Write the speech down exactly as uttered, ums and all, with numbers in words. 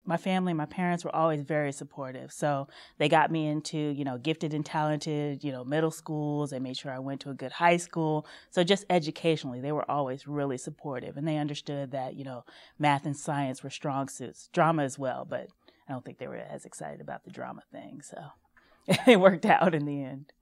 my family, my parents were always very supportive. So they got me into, you know, gifted and talented, you know, middle schools. They made sure I went to a good high school. So just educationally, they were always really supportive. And they understood that, you know, math and science were strong suits, drama as well. But I don't think they were as excited about the drama thing. So it worked out in the end.